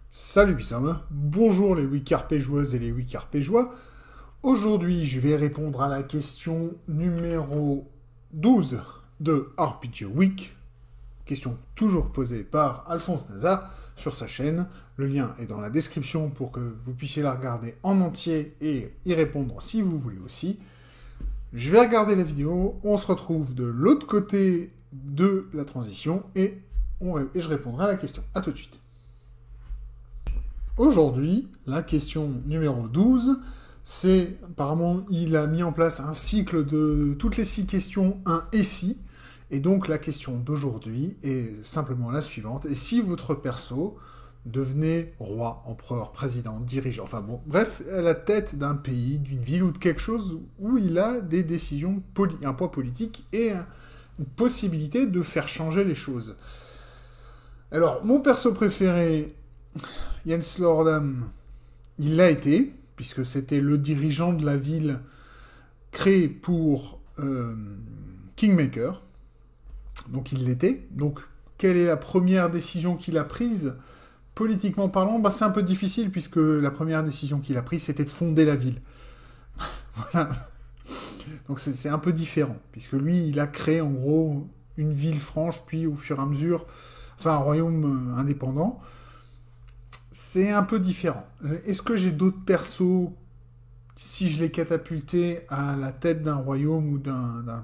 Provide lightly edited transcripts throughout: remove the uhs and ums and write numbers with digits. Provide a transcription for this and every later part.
Salut Bissam, bonjour les Wicarpéjoises et les Wicarpéjois. Aujourd'hui, je vais répondre à la question numéro 12 de RPG Week. Question toujours posée par Alphonse Naza sur sa chaîne. Le lien est dans la description pour que vous puissiez la regarder en entier et y répondre si vous voulez aussi. Je vais regarder la vidéo, on se retrouve de l'autre côté de la transition et je répondrai à la question. A tout de suite. Aujourd'hui, la question numéro 12, c'est, apparemment, il a mis en place un cycle de toutes les 6 questions, un et si, et donc la question d'aujourd'hui est simplement la suivante. Et si votre perso devenait roi, empereur, président, dirigeant, enfin bon, bref, à la tête d'un pays, d'une ville ou de quelque chose où il a des décisions, un poids politique et une possibilité de faire changer les choses. Alors, mon perso préféré, Jens Lordam, il l'a été, puisque c'était le dirigeant de la ville créée pour Kingmaker. Donc il l'était. Donc quelle est la première décision qu'il a prise? Politiquement parlant, c'est un peu difficile, puisque la première décision qu'il a prise, c'était de fonder la ville. Voilà. Donc c'est un peu différent, puisque lui, il a créé en gros une ville franche, puis au fur et à mesure, enfin un royaume indépendant. C'est un peu différent. Est-ce que j'ai d'autres persos, si je les catapultais à la tête d'un royaume ou d'un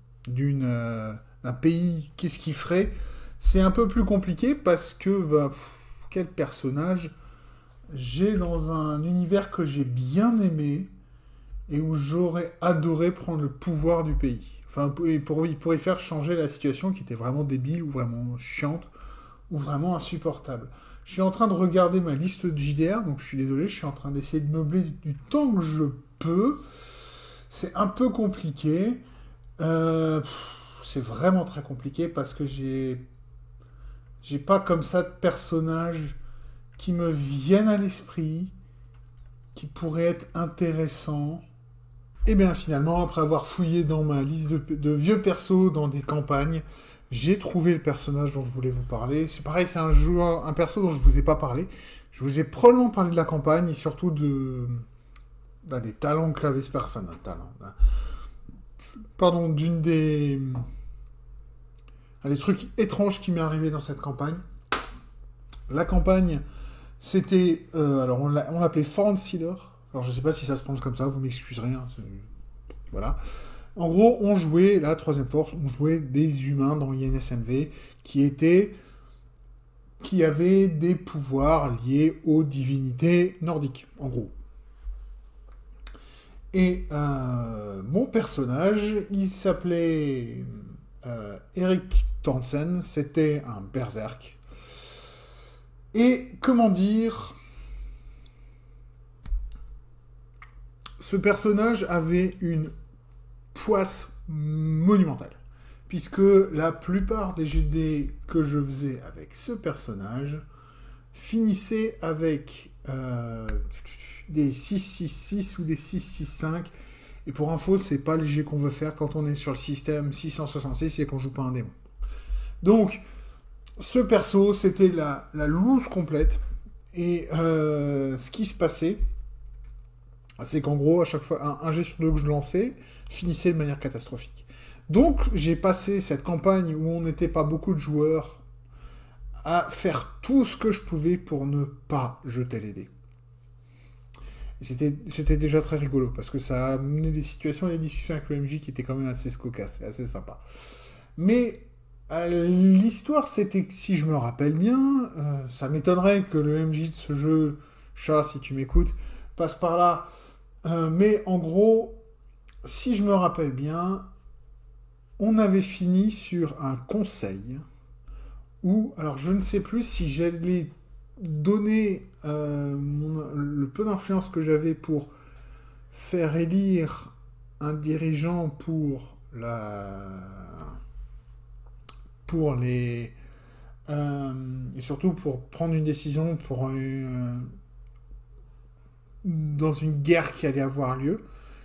pays, qu'est-ce qu'ils feraient? C'est un peu plus compliqué parce que, quel personnage j'ai dans un univers que j'ai bien aimé et où j'aurais adoré prendre le pouvoir du pays. Enfin, il pourrait faire changer la situation qui était vraiment débile ou vraiment chiante ou vraiment insupportable. Je suis en train de regarder ma liste de JDR, donc je suis désolé, je suis en train d'essayer de meubler du temps que je peux. C'est un peu compliqué. C'est vraiment très compliqué parce que j'ai pas comme ça de personnages qui me viennent à l'esprit, qui pourraient être intéressants. Et bien finalement, après avoir fouillé dans ma liste de vieux persos dans des campagnes, j'ai trouvé le personnage dont je voulais vous parler. C'est pareil, c'est un perso dont je ne vous ai pas parlé. Je vous ai probablement parlé de la campagne et surtout des talents que l'avait enfin d'un talent. Pardon, des trucs étranges qui m'est arrivé dans cette campagne. La campagne, c'était... alors on l'appelait Fornsealer. Alors je ne sais pas si ça se prononce comme ça, vous m'excuserez. Hein, voilà. En gros, on jouait, la troisième force, on jouait des humains dans INSMV qui avaient des pouvoirs liés aux divinités nordiques, en gros. Et mon personnage, il s'appelait Eric Thornsen, c'était un berserk. Et comment dire, ce personnage avait une poisse monumentale. Puisque la plupart des GD que je faisais avec ce personnage finissaient avec des 6-6-6 ou des 6-6-5. Et pour info, c'est pas les G qu'on veut faire quand on est sur le système 666 et qu'on joue pas un démon. Donc, ce perso, c'était la loose complète. Et ce qui se passait, c'est qu'en gros, à chaque fois, un jet sur deux que je lançais finissait de manière catastrophique. Donc, j'ai passé cette campagne où on n'était pas beaucoup de joueurs à faire tout ce que je pouvais pour ne pas jeter les dés. C'était déjà très rigolo, parce que ça a amené des situations et des discussions avec le MJ qui étaient quand même assez cocasses, assez sympa. Mais l'histoire, c'était que, si je me rappelle bien, ça m'étonnerait que le MJ de ce jeu, chat, si tu m'écoutes, passe par là. Mais en gros, si je me rappelle bien, on avait fini sur un conseil où, alors je ne sais plus si j'allais donner le peu d'influence que j'avais pour faire élire un dirigeant pour les et surtout pour prendre une décision dans une guerre qui allait avoir lieu.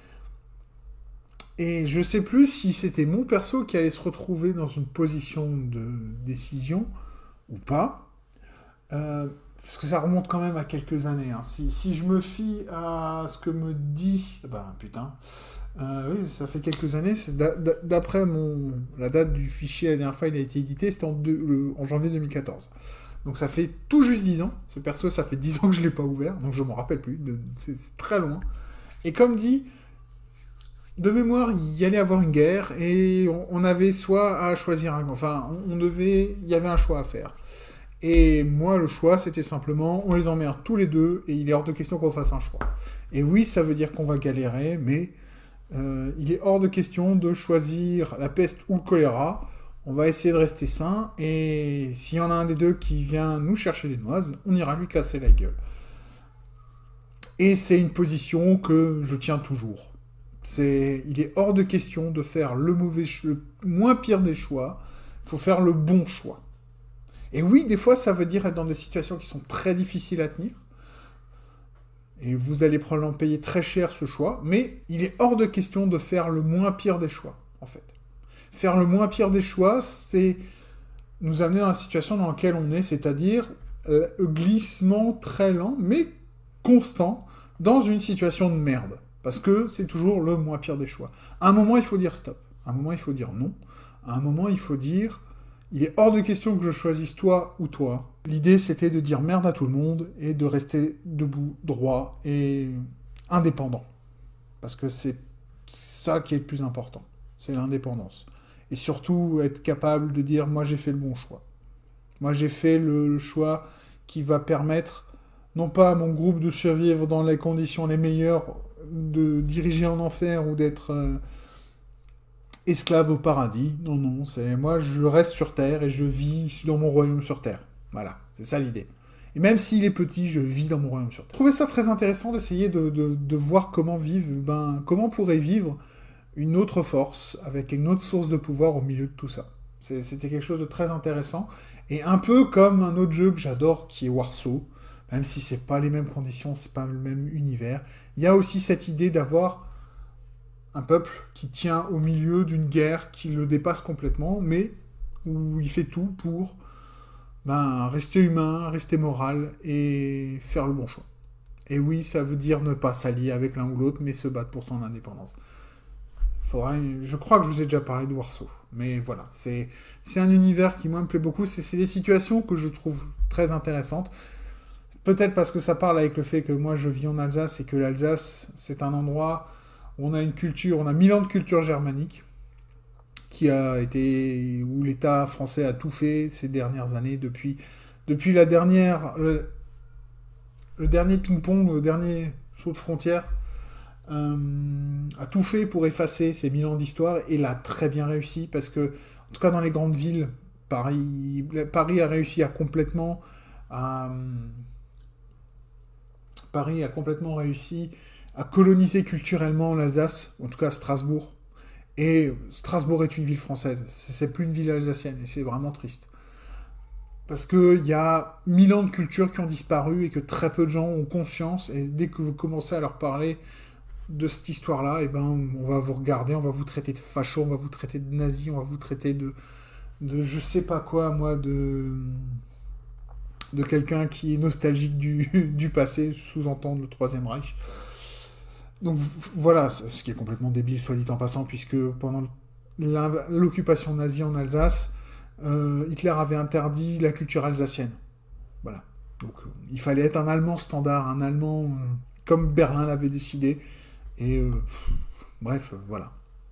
Et je sais plus si c'était mon perso qui allait se retrouver dans une position de décision ou pas. parce que ça remonte quand même à quelques années. Hein. Si je me fie à ce que me dit... Ben, putain. Oui, ça fait quelques années. D'après la date du fichier, la dernière fois, il a été édité, c'était en janvier 2014. Donc ça fait tout juste 10 ans. Ce perso, ça fait 10 ans que je ne l'ai pas ouvert, donc je ne m'en rappelle plus. C'est très loin. Et comme dit, de mémoire, il y allait avoir une guerre, et on avait soit à choisir un... Enfin, il y avait un choix à faire. Et moi, le choix, c'était simplement, on les emmerde tous les deux, et il est hors de question qu'on fasse un choix. Et oui, ça veut dire qu'on va galérer, mais il est hors de question de choisir la peste ou le choléra. On va essayer de rester sain, et s'il y en a un des deux qui vient nous chercher des noises, on ira lui casser la gueule. Et c'est une position que je tiens toujours. Il est hors de question de faire le moins pire des choix. Il faut faire le bon choix. Et oui, des fois, ça veut dire être dans des situations qui sont très difficiles à tenir. Et vous allez probablement payer très cher ce choix, mais il est hors de question de faire le moins pire des choix, en fait. Faire le moins pire des choix, c'est nous amener dans la situation dans laquelle on est, c'est-à-dire glissement très lent, mais constant, dans une situation de merde. Parce que c'est toujours le moins pire des choix. À un moment, il faut dire stop. À un moment, il faut dire non. À un moment, il faut dire... Il est hors de question que je choisisse toi ou toi. L'idée, c'était de dire merde à tout le monde et de rester debout, droit et indépendant. Parce que c'est ça qui est le plus important. C'est l'indépendance. Et surtout, être capable de dire, moi, j'ai fait le bon choix. Moi, j'ai fait le choix qui va permettre, non pas à mon groupe de survivre dans les conditions les meilleures, de diriger en enfer ou d'être... esclave au paradis. Non, non, moi je reste sur Terre et je vis dans mon royaume sur Terre. Voilà, c'est ça l'idée. Et même s'il est petit, je vis dans mon royaume sur Terre. Je trouvais ça très intéressant d'essayer de voir comment comment pourrait vivre une autre force, avec une autre source de pouvoir au milieu de tout ça. C'était quelque chose de très intéressant, et un peu comme un autre jeu que j'adore, qui est Warsaw, même si c'est pas les mêmes conditions, c'est pas le même univers. Il y a aussi cette idée d'avoir un peuple qui tient au milieu d'une guerre qui le dépasse complètement, mais où il fait tout pour rester humain, rester moral et faire le bon choix. Et oui, ça veut dire ne pas s'allier avec l'un ou l'autre, mais se battre pour son indépendance. Je crois que je vous ai déjà parlé de Warsaw, mais voilà, c'est un univers qui, moi, me plaît beaucoup. C'est des situations que je trouve très intéressantes. Peut-être parce que ça parle avec le fait que moi, je vis en Alsace et que l'Alsace, c'est un endroit... On a 1000 ans de culture germanique, où l'État français a tout fait ces dernières années, depuis le dernier ping-pong, le dernier saut de frontière, a tout fait pour effacer ces 1000 ans d'histoire, et l'a très bien réussi, parce que, en tout cas dans les grandes villes, Paris a réussi à coloniser culturellement l'Alsace, en tout cas Strasbourg. Et Strasbourg est une ville française, c'est plus une ville alsacienne, et c'est vraiment triste. Parce qu'il y a 1000 ans de culture qui ont disparu, et que très peu de gens ont conscience, et dès que vous commencez à leur parler de cette histoire-là, on va vous regarder, on va vous traiter de facho, on va vous traiter de nazi, on va vous traiter de je sais pas quoi, moi, de quelqu'un qui est nostalgique du passé, sous-entendre le Troisième Reich. Donc voilà, ce qui est complètement débile, soit dit en passant, puisque pendant l'occupation nazie en Alsace, Hitler avait interdit la culture alsacienne. Voilà. Donc il fallait être un Allemand standard, un Allemand comme Berlin l'avait décidé. Et bref, voilà.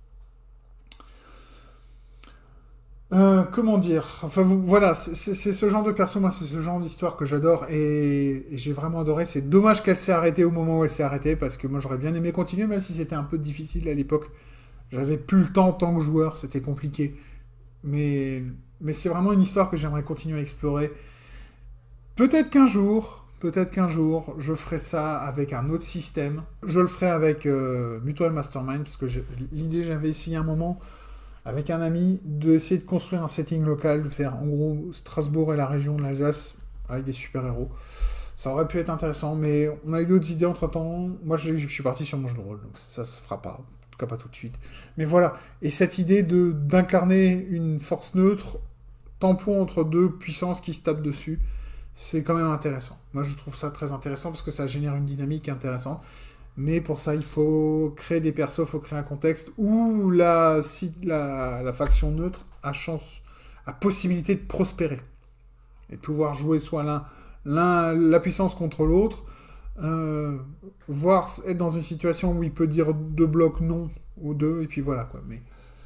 Comment dire? Enfin, voilà, c'est ce genre de perso, moi, c'est ce genre d'histoire que j'adore, et j'ai vraiment adoré. C'est dommage qu'elle s'est arrêtée au moment où elle s'est arrêtée, parce que moi, j'aurais bien aimé continuer, même si c'était un peu difficile à l'époque. J'avais plus le temps en tant que joueur, c'était compliqué. Mais c'est vraiment une histoire que j'aimerais continuer à explorer. Peut-être qu'un jour, je ferai ça avec un autre système. Je le ferai avec Mutual Mastermind, parce que l'idée, j'avais essayé un moment... avec un ami, d'essayer de construire un setting local, de faire en gros Strasbourg et la région de l'Alsace avec des super-héros. Ça aurait pu être intéressant, mais on a eu d'autres idées entre-temps. Moi, je suis parti sur mon jeu de rôle, donc ça se fera pas. En tout cas, pas tout de suite. Mais voilà. Et cette idée d'incarner une force neutre, tampon entre deux puissances qui se tapent dessus, c'est quand même intéressant. Moi, je trouve ça très intéressant parce que ça génère une dynamique intéressante. Mais pour ça, il faut créer des persos, il faut créer un contexte où la faction neutre a chance, a possibilité de prospérer. Et de pouvoir jouer soit la puissance contre l'autre, voire être dans une situation où il peut dire deux blocs non ou deux, et puis voilà quoi. Mais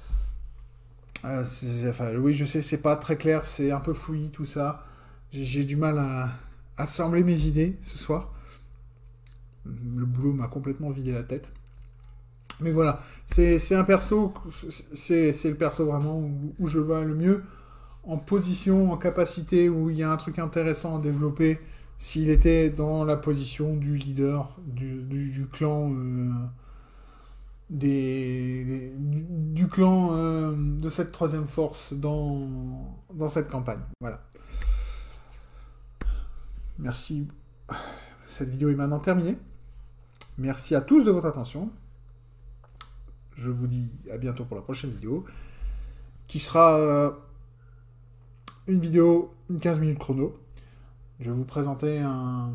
enfin, oui, je sais, c'est pas très clair, c'est un peu fouillis tout ça. J'ai du mal à assembler mes idées ce soir. Le boulot m'a complètement vidé la tête. Mais voilà, c'est un perso, c'est le perso vraiment où je vais le mieux, en position, en capacité, où il y a un truc intéressant à développer, s'il était dans la position du leader du clan, du clan de cette troisième force dans cette campagne. Voilà. Merci. Cette vidéo est maintenant terminée. Merci à tous de votre attention. Je vous dis à bientôt pour la prochaine vidéo, qui sera une vidéo, une 15 minutes chrono. Je vais vous présenter un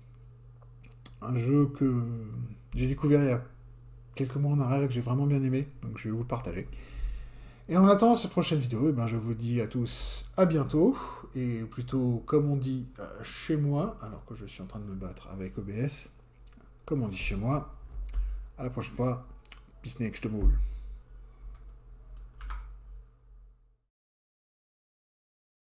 jeu que j'ai découvert il y a quelques mois en arrière et que j'ai vraiment bien aimé, donc je vais vous le partager. Et en attendant cette prochaine vidéo, je vous dis à tous à bientôt, et plutôt comme on dit chez moi, alors que je suis en train de me battre avec OBS, comme on dit chez moi, à la prochaine fois, peace next to moule.